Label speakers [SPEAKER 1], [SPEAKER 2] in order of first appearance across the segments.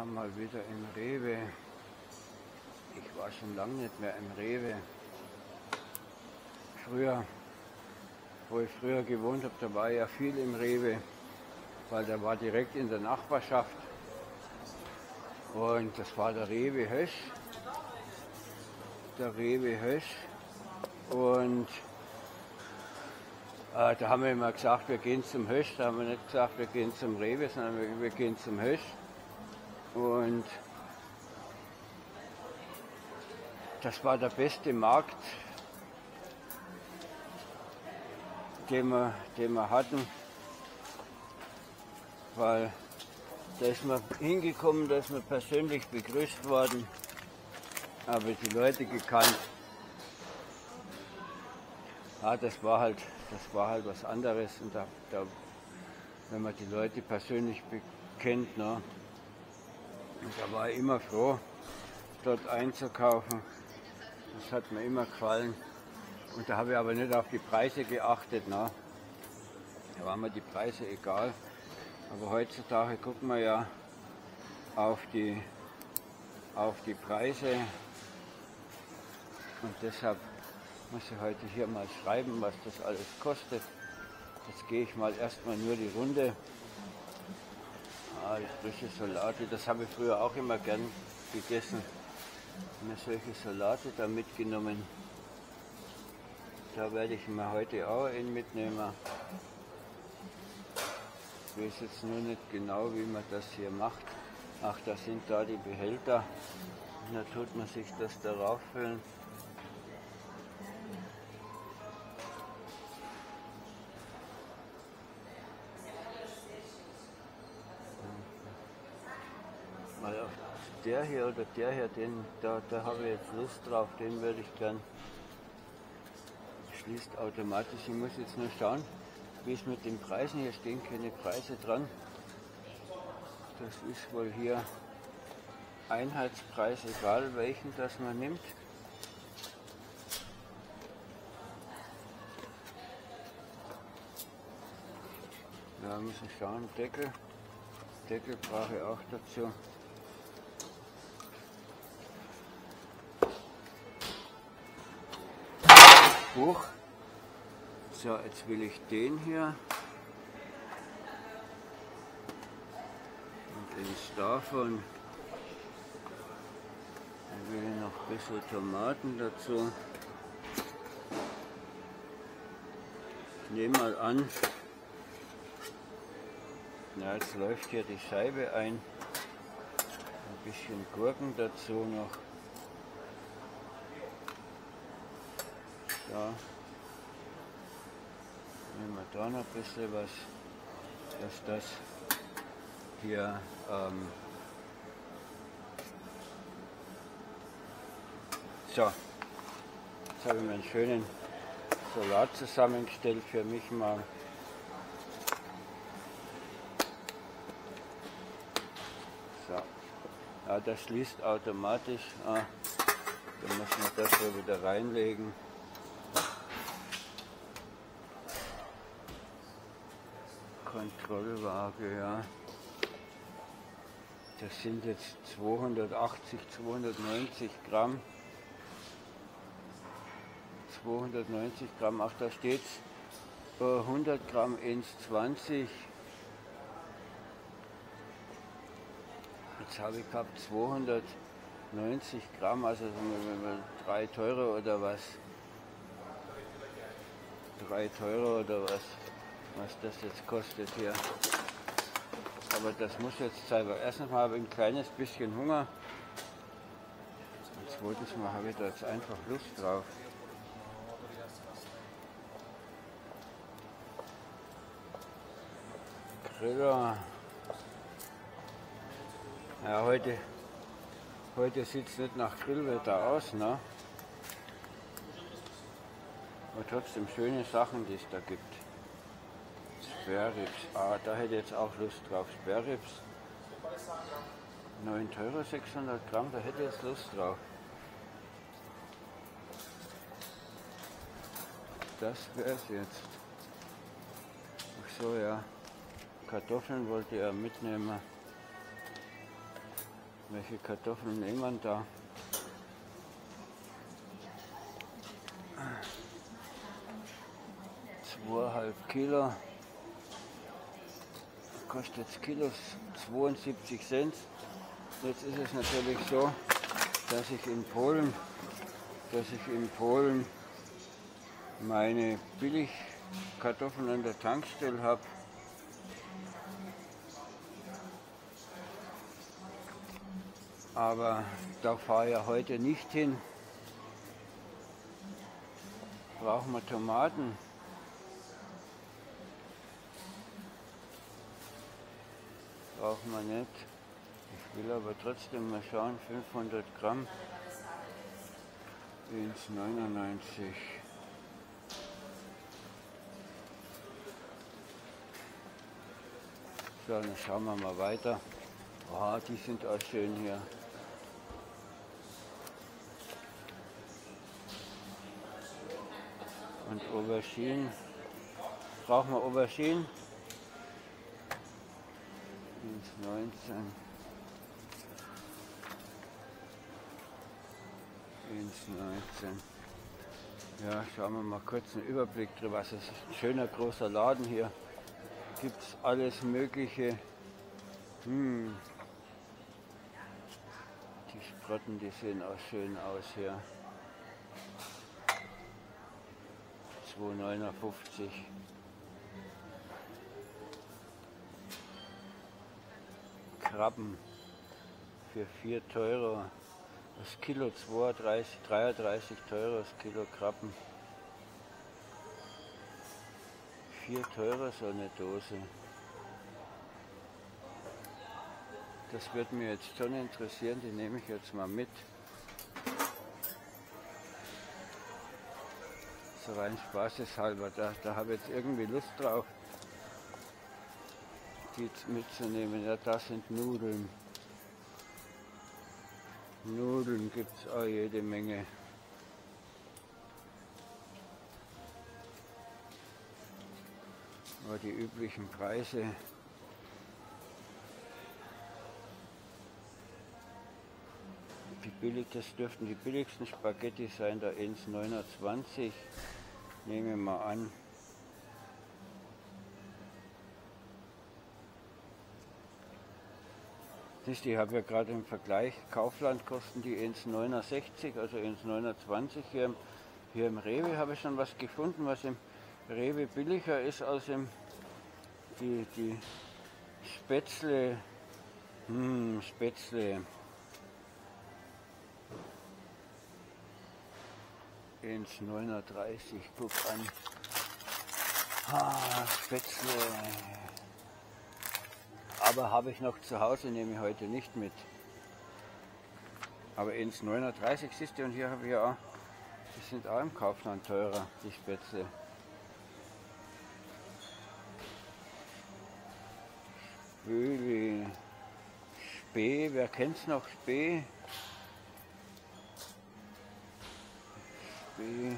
[SPEAKER 1] Ja, mal wieder im Rewe. Ich war schon lange nicht mehr im Rewe. Früher, wo ich früher gewohnt habe, da war ja viel im Rewe, weil der war direkt in der Nachbarschaft. Und das war der Rewe Hösch. Der Rewe Hösch. Und da haben wir immer gesagt, wir gehen zum Hösch. Da haben wir nicht gesagt, wir gehen zum Rewe, sondern wir gehen zum Hösch. Und das war der beste Markt, den wir hatten, weil da ist man hingekommen, da ist man persönlich begrüßt worden, habe die Leute gekannt. Ja, das war halt was anderes, und wenn man die Leute persönlich kennt, ne, und da war ich immer froh, dort einzukaufen. Das hat mir immer gefallen. Und da habe ich aber nicht auf die Preise geachtet. Ne? Da waren mir die Preise egal. Aber heutzutage gucken wir ja auf die Preise. Und deshalb muss ich heute hier mal schreiben, was das alles kostet. Jetzt gehe ich mal erstmal nur die Runde. Die frische Salate, das habe ich früher auch immer gern gegessen. Mir solche Salate da mitgenommen. Da werde ich mir heute auch einen mitnehmen. Ich weiß jetzt nur nicht genau, wie man das hier macht. Ach, da sind da die Behälter. Und da tut man sich das darauf füllen. Mal auf der hier oder der hier, da habe ich jetzt Lust drauf, den würde ich gern. Schließt automatisch. Ich muss jetzt nur schauen, wie es mit den Preisen, hier stehen keine Preise dran. Das ist wohl hier Einheitspreis, egal welchen das man nimmt. Ja, müssen schauen, Deckel brauche ich auch dazu. Buch. So, jetzt will ich den hier. Und eins davon. Dann will ich noch ein bisschen Tomaten dazu. Ich nehme mal an. Na, jetzt läuft hier die Scheibe ein. Ein bisschen Gurken dazu noch. Ja, nehmen wir da noch ein bisschen was, dass das hier so, jetzt habe ich mir einen schönen Salat zusammengestellt für mich mal. So, ja, das schließt automatisch. Dann muss man das so wieder reinlegen. Kontrollwaage, ja. Das sind jetzt 280, 290 Gramm. 290 Gramm, ach, da steht 100 Gramm 1,20. Jetzt habe ich gehabt 290 Gramm, also 3 Teuro oder was. 3 Teuro oder was das jetzt kostet hier. Aber das muss jetzt sein, weil erstens mal habe ich ein kleines bisschen Hunger. Und zweitens mal habe ich da jetzt einfach Lust drauf. Griller. Ja, heute sieht es nicht nach Grillwetter aus, ne? Aber trotzdem schöne Sachen, die es da gibt. Sperrribs, da hätte ich jetzt auch Lust drauf. Sperrribs, 9 Euro, 600 Gramm, da hätte ich jetzt Lust drauf. Das wäre es jetzt. Ach so, ja. Kartoffeln wollte er mitnehmen. Welche Kartoffeln nehmen wir da? 2,5 Kilo. Kostet das Kilo 72 Cent. Jetzt ist es natürlich so, dass ich in Polen meine Billigkartoffeln an der Tankstelle habe. Aber da fahre ich ja heute nicht hin. Brauchen wir Tomaten. Brauchen wir nicht. Ich will aber trotzdem mal schauen, 500 Gramm, 1,99. So, dann schauen wir mal weiter. Oh, die sind auch schön hier. Und Auberginen. Brauchen wir Auberginen? 1,19. 1,19. Ja, schauen wir mal kurz einen Überblick drüber. Es ist ein schöner großer Laden hier. Gibt es alles Mögliche. Die Sprotten, die sehen auch schön aus hier. 2,59. Krabben für 4 Euro. Das Kilo 33 Euro, das Kilo Krabben. 4 Euro so eine Dose. Das wird mir jetzt schon interessieren, die nehme ich jetzt mal mit. So rein spaßeshalber, da habe ich jetzt irgendwie Lust drauf, die mitzunehmen. Ja, das sind Nudeln. Nudeln gibt es auch jede Menge. Aber die üblichen Preise. Das dürften die billigsten Spaghetti sein, da 1,29. Nehmen wir mal an. Ich habe ja gerade im Vergleich, Kaufland kosten die 1,69, also 1,29. Hier im Rewe habe ich schon was gefunden, was im Rewe billiger ist als die Spätzle. Spätzle. 1,39, guck an. Spätzle. Aber habe ich noch zu Hause, nehme ich heute nicht mit. Aber 1,39 siehst du, und hier habe ich ja auch, die sind auch im Kaufland teurer, die Spätzle. Spöli. Spee, wer kennt's noch? Spee? Spee.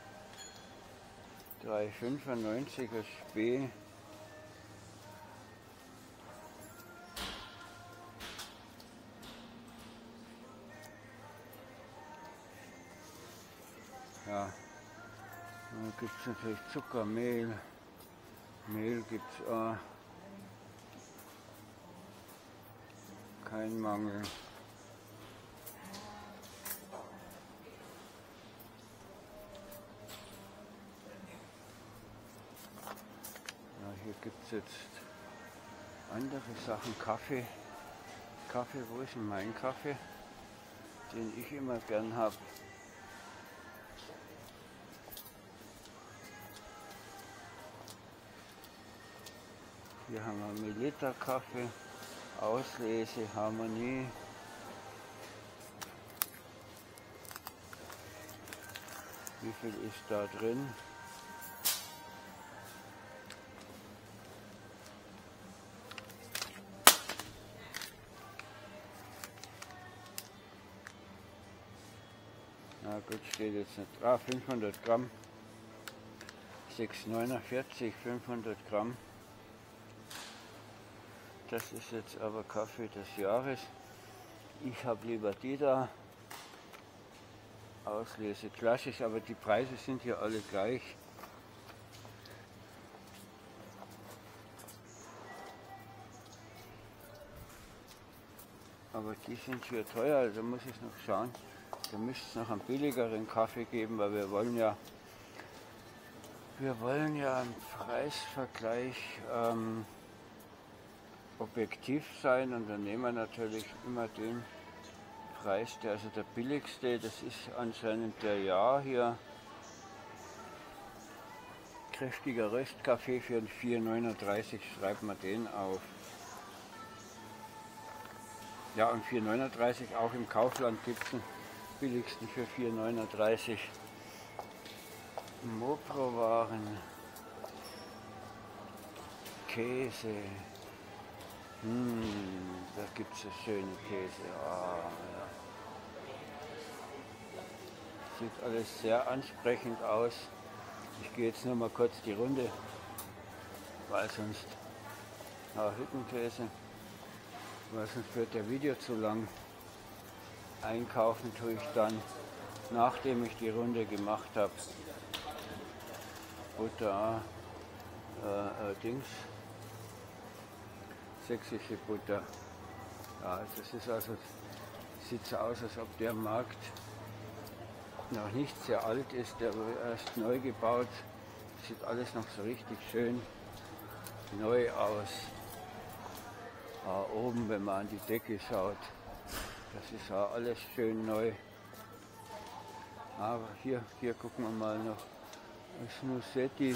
[SPEAKER 1] 3,95er Spee. Ja, dann gibt es natürlich Zucker, Mehl. Mehl gibt es auch. Kein Mangel. Ja, hier gibt es jetzt andere Sachen. Kaffee. Kaffee, wo ist denn mein Kaffee? Den ich immer gern habe. Hier haben wir Milliliter Kaffee, Auslese, Harmonie. Wie viel ist da drin? Na gut, steht jetzt nicht. 500 Gramm. 6,49, 500 Gramm. Das ist jetzt aber Kaffee des Jahres. Ich habe lieber die da. Auslese klassisch, aber die Preise sind hier alle gleich. Aber die sind hier teuer, also muss ich noch schauen. Da müsste es noch einen billigeren Kaffee geben, weil wir wollen ja im Preisvergleich objektiv sein, und dann nehmen wir natürlich immer den Preis, der also der billigste, das ist anscheinend der Jahr hier. Kräftiger Röstkaffee für 4,39, schreibt man den auf. Ja, und 4,39 auch im Kaufland gibt es den billigsten für 4,39. Mopro-Waren, Käse, da gibt es schöne Käse. Ja. Sieht alles sehr ansprechend aus. Ich gehe jetzt nur mal kurz die Runde, weil sonst Hüttenkäse, weil sonst wird der Video zu lang. Einkaufen tue ich dann, nachdem ich die Runde gemacht habe. Butter, sächsische Butter. Ja, das ist also, sieht so aus, als ob der Markt noch nicht sehr alt ist, der wurde erst neu gebaut. Sieht alles noch so richtig schön neu aus. Oben, wenn man an die Decke schaut, das ist auch alles schön neu. Aber hier gucken wir mal noch. Snusetti.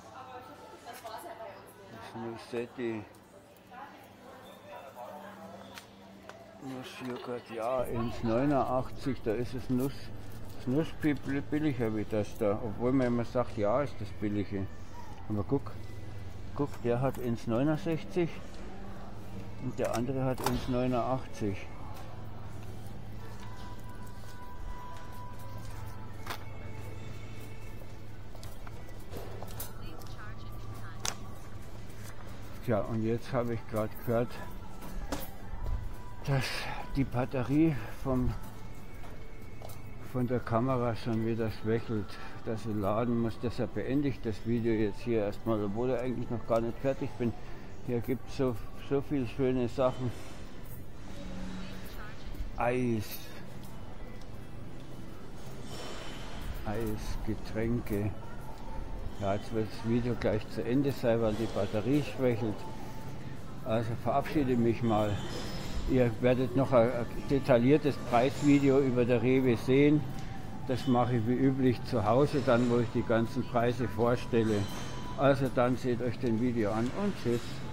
[SPEAKER 1] Nussjoghurt, ja, 1,89, da ist es Nusspi billiger wie das da, obwohl man immer sagt, ja, ist das billige. Aber guck, der hat 1,69 und der andere hat 1,89. Ja, und jetzt habe ich gerade gehört, dass die Batterie von der Kamera schon wieder schwächelt, dass ich laden muss. Deshalb beende ich das Video jetzt hier erstmal, obwohl ich eigentlich noch gar nicht fertig bin. Hier gibt es so viele schöne Sachen. Eis, Getränke. Ja, jetzt wird das Video gleich zu Ende sein, weil die Batterie schwächelt. Also verabschiede mich mal. Ihr werdet noch ein detailliertes Preisvideo über der Rewe sehen. Das mache ich wie üblich zu Hause, dann wo ich die ganzen Preise vorstelle. Also dann seht euch den Video an und tschüss.